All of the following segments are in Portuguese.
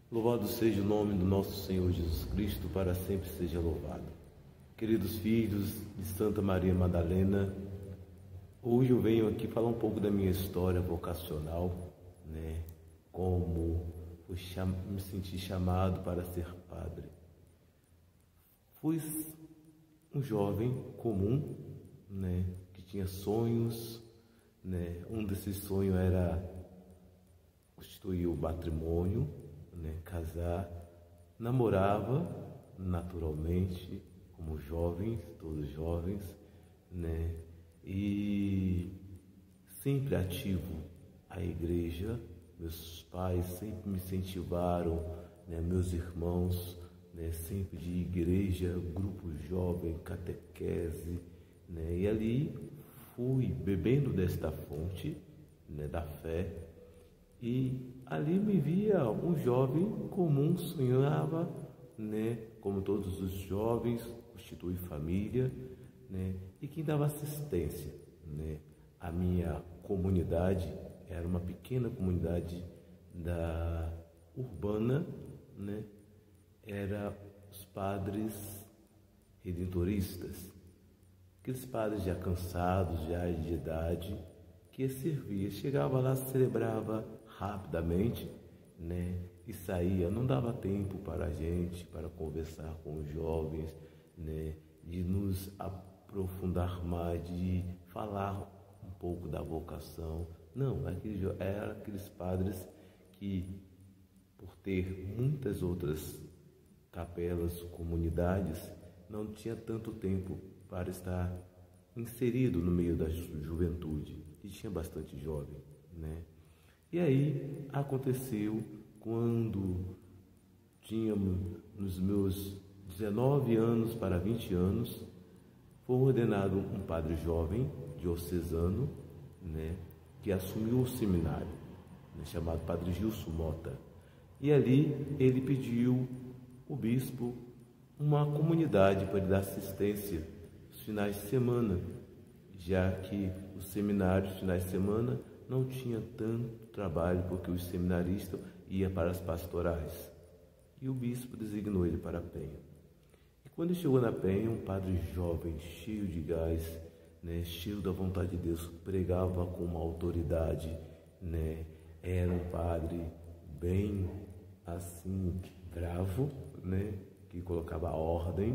Louvado seja o nome do nosso Senhor Jesus Cristo, para sempre seja louvado. Queridos filhos de Santa Maria Madalena, hoje eu venho aqui falar um pouco da minha história vocacional, como me senti chamado para ser padre. Fui um jovem comum, que tinha sonhos, um desses sonhos era constituir o matrimônio, casar, namorava naturalmente, como jovens, todos jovens, e sempre ativo à igreja. Meus pais sempre me incentivaram, meus irmãos, sempre de igreja, grupo jovem, catequese, e ali fui bebendo desta fonte, da fé, e ali me via um jovem comum, sonhava, como todos os jovens, constituir família, e quem dava assistência, à minha comunidade, era uma pequena comunidade urbana, era os padres redentoristas, aqueles padres já cansados, já de idade, que servia, chegava lá, celebrava rapidamente, e saía, não dava tempo para a gente, para conversar com os jovens, de nos aprofundar mais, de falar um pouco da vocação. Não, eram aqueles padres que, por ter muitas outras capelas, comunidades, não tinha tanto tempo para estar inserido no meio da juventude, e tinha bastante jovem, E aí aconteceu quando tínhamos nos meus 19 anos para 20 anos, foi ordenado um padre jovem, diocesano, que assumiu o seminário, chamado Padre Gilson Mota. E ali ele pediu o bispo uma comunidade para lhe dar assistência nos finais de semana, já que o seminário, os finais de semana, não tinha tanto trabalho, porque os seminaristas iam para as pastorais. E o bispo designou ele para a Penha. E quando ele chegou na Penha, um padre jovem, cheio de gás, cheio da vontade de Deus, pregava com uma autoridade, era um padre bem assim, bravo, que colocava ordem,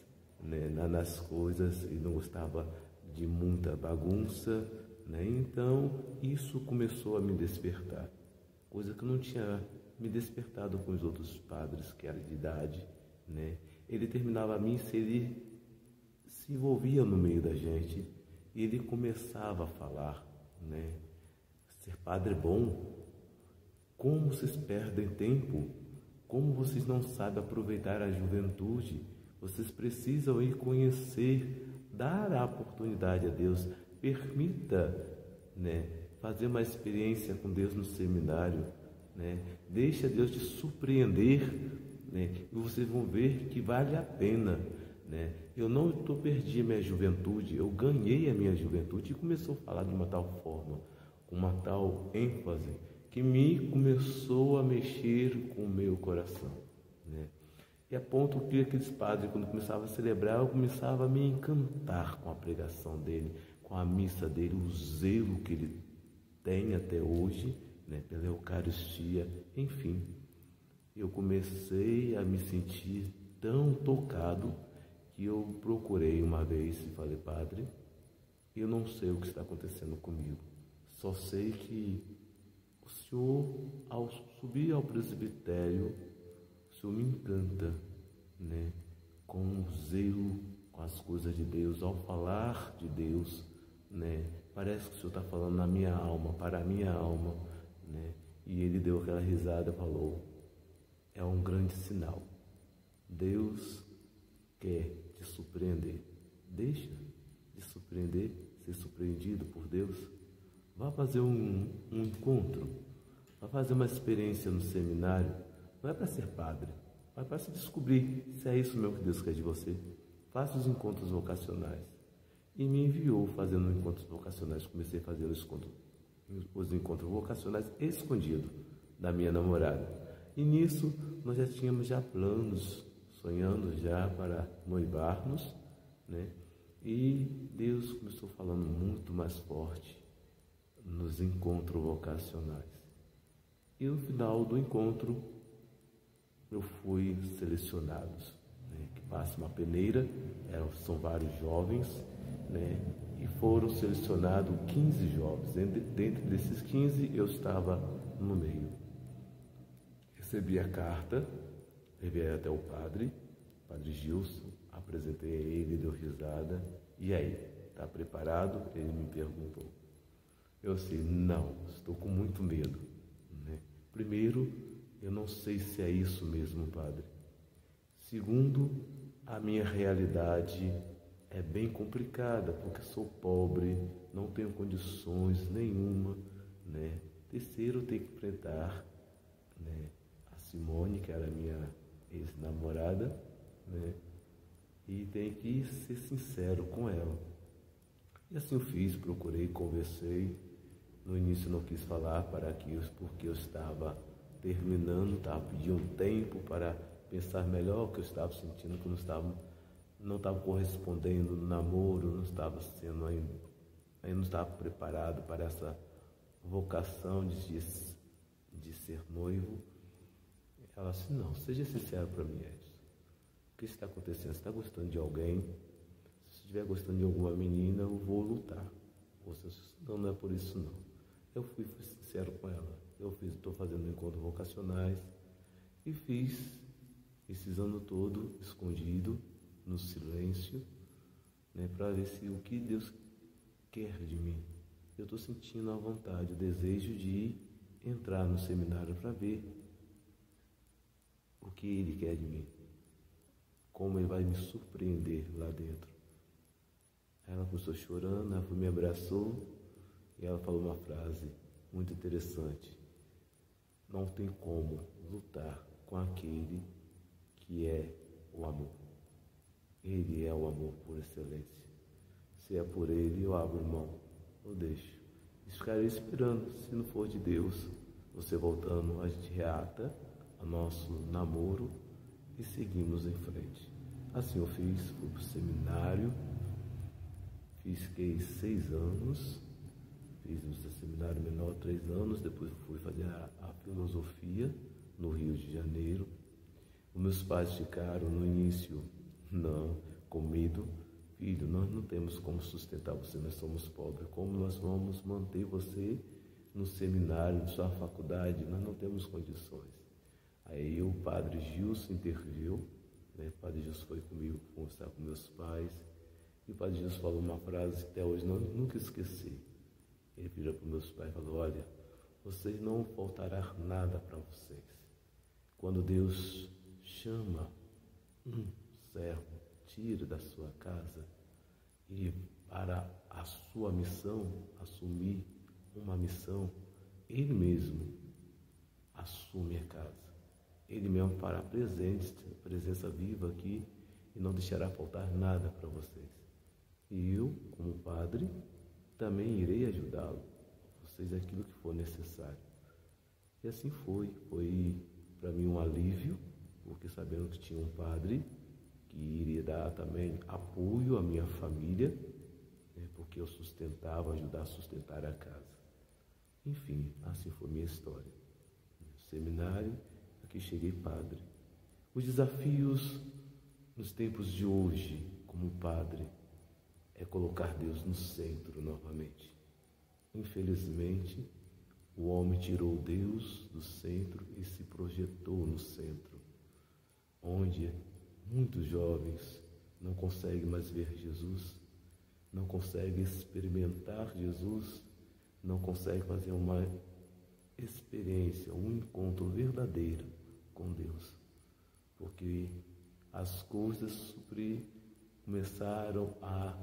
nas coisas, e não gostava de muita bagunça, Então isso começou a me despertar, coisa que eu não tinha me despertado com os outros padres que eram de idade, Ele terminava a missa, ele se envolvia no meio da gente e ele começava a falar, ser padre é bom, como vocês perdem tempo, como vocês não sabem aproveitar a juventude, vocês precisam ir conhecer, dar a oportunidade a Deus, permita, fazer uma experiência com Deus no seminário, deixa Deus te surpreender, e vocês vão ver que vale a pena, Eu não perdi a minha juventude, eu ganhei a minha juventude. E começou a falar de uma tal forma, com uma tal ênfase, que me começou a mexer com o meu coração, E a ponto que aqueles padres, quando começavam a celebrar, eu começava a me encantar com a pregação dele, com a missa dele, o zelo que ele tem até hoje, pela Eucaristia, enfim. Eu comecei a me sentir tão tocado que eu procurei uma vez e falei: padre, eu não sei o que está acontecendo comigo, só sei que o senhor, ao subir ao presbitério, o senhor me encanta, com o zelo, com as coisas de Deus, ao falar de Deus, parece que o senhor está falando na minha alma, para a minha alma, E ele deu aquela risada e falou: é um grande sinal, Deus quer te surpreender, deixa de surpreender, ser surpreendido por Deus, vá fazer um encontro, vá fazer uma experiência no seminário, não é para ser padre, mas para se descobrir se é isso mesmo que Deus quer de você. Faça os encontros vocacionais. E me enviou fazendo encontros vocacionais. Comecei a fazer os encontros vocacionais escondido da minha namorada. E nisso nós já tínhamos planos, sonhando já para noivarmos, né? E Deus começou falando muito mais forte nos encontros vocacionais. E no final do encontro eu fui selecionado, né? Que passa uma peneira, são vários jovens, né? E foram selecionados 15 jovens. Dentro desses 15 eu estava no meio. Recebi a carta, levei até o padre Gilson, apresentei a ele, ele deu risada. E aí, está preparado? Ele me perguntou. Eu disse, não, estou com muito medo, né? Primeiro, eu não sei se é isso mesmo, padre. Segundo, a minha realidade é bem complicada, porque sou pobre, não tenho condições nenhuma, né? Terceiro, eu tenho que enfrentar, né, a Simone, que era minha ex-namorada, né? E tem que ser sincero com ela. E assim eu fiz, procurei, conversei. No início não quis falar porque eu estava terminando, estava pedindo tempo para pensar melhor o que eu estava sentindo, que eu não estava correspondendo no namoro, não estava sendo ainda não estava preparado para essa vocação de ser noivo. Ela disse, não, seja sincero para mim, Edson. O que está acontecendo? Você está gostando de alguém? Se estiver gostando de alguma menina, eu vou lutar. Você disse, não é por isso não. Eu fui sincero com ela. Estou fazendo encontros vocacionais e fiz esses anos todo escondido, no silêncio, né, para ver se o que Deus quer de mim. Eu estou sentindo a vontade, o desejo de entrar no seminário para ver o que Ele quer de mim, como Ele vai me surpreender lá dentro. Ela começou chorando, ela me abraçou e ela falou uma frase muito interessante. Não tem como lutar com aquele que é o amor. Ele é o amor por excelência. Se é por Ele, eu abro mão, eu deixo. E ficarei esperando. Se não for de Deus, você voltando, a gente reata o nosso namoro e seguimos em frente. Assim eu fiz, fui para o seminário, fiquei 6 anos, fiz o seminário menor 3 anos, depois fui fazer a filosofia no Rio de Janeiro. Os meus pais ficaram no início, não, com medo. Filho, nós não temos como sustentar você, nós somos pobres. Como nós vamos manter você no seminário, na sua faculdade? Nós não temos condições. Aí o padre Gilson interviu, né? O padre Gilson foi comigo conversar com meus pais. E o padre Gilson falou uma frase que até hoje nunca esqueci. Ele virou para os meus pais e falou, olha, vocês não faltará nada para vocês. Quando Deus chama um servo, tira da sua casa e para a sua missão, assumir uma missão, Ele mesmo assume a casa. Ele mesmo fará presença viva aqui e não deixará faltar nada para vocês. E eu, como padre, também irei ajudá-lo, vocês aquilo que for necessário. E assim foi para mim um alívio, porque sabendo que tinha um padre que iria dar também apoio à minha família, né, porque eu ajudar a sustentar a casa. Enfim, assim foi minha história. No seminário, aqui cheguei padre. Os desafios nos tempos de hoje, como padre, é colocar Deus no centro novamente. Infelizmente, o homem tirou Deus do centro e se projetou no centro, onde muitos jovens não conseguem mais ver Jesus, não conseguem experimentar Jesus, não conseguem fazer uma experiência, um encontro verdadeiro com Deus, porque as coisas começaram a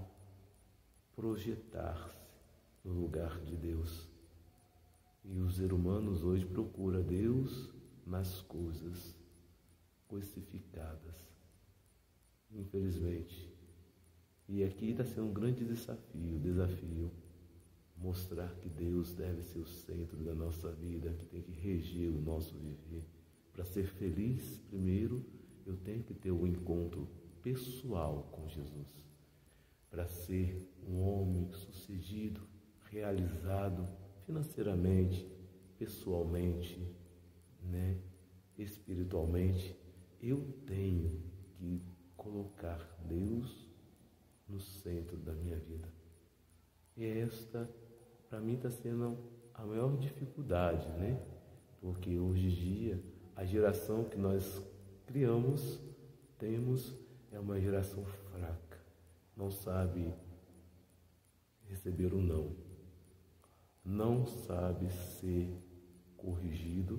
projetar-se no lugar de Deus. E os seres humanos hoje procuram Deus nas coisas coisificadas, infelizmente. E aqui está sendo um grande desafio mostrar que Deus deve ser o centro da nossa vida, que tem que reger o nosso viver, Para ser feliz, primeiro, eu tenho que ter um encontro pessoal com Jesus. Para ser um homem sucedido, realizado financeiramente, pessoalmente, espiritualmente, eu tenho que colocar Deus no centro da minha vida. E esta, para mim, está sendo a maior dificuldade, Porque hoje em dia, a geração que nós temos, é uma geração fraca. Não sabe receber o não. Não sabe ser corrigido.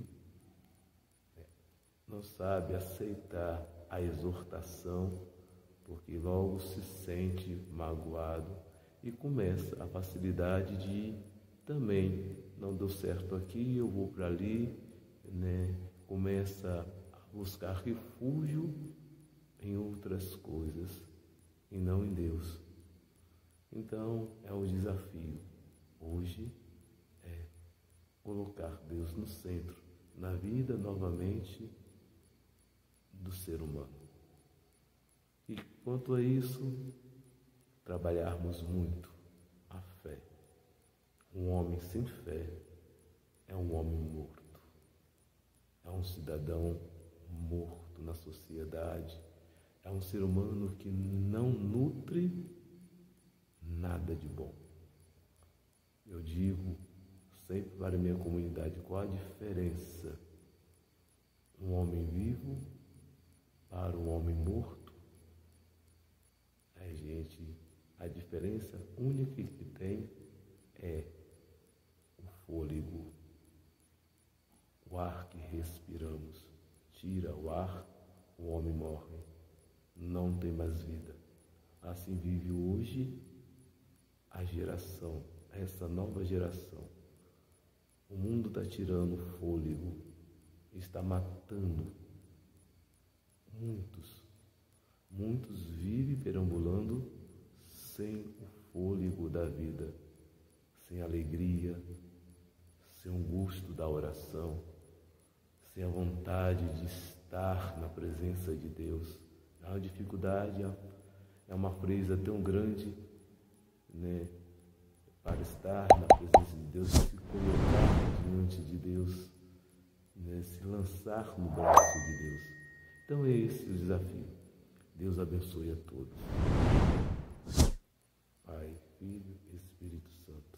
Não sabe aceitar a exortação, porque logo se sente magoado e começa a facilidade de também, não deu certo aqui, eu vou para ali, Começa a buscar refúgio em outras coisas e não em Deus. Então, é o desafio hoje é colocar Deus no centro, na vida novamente do ser humano. E quanto a isso, trabalharmos muito a fé. Um homem sem fé é um homem morto. É um cidadão morto na sociedade. É um ser humano que não nutre nada de bom. Eu digo sempre para a minha comunidade qual a diferença. Um homem vivo para um homem morto. A diferença única que tem é o fôlego, o ar que respiramos. Tira o ar, o homem morre, não tem mais vida. Assim vive hoje a geração, essa nova geração. O mundo está tirando o fôlego, está matando muitos. Muitos vivem perambulando sem o fôlego da vida, sem alegria, sem o gosto da oração, sem a vontade de estar na presença de Deus. É uma dificuldade, é uma presa tão grande, para estar na presença de Deus, se colocar diante de Deus, se lançar no braço de Deus. Então é esse o desafio. Deus abençoe a todos. Pai, Filho e Espírito Santo.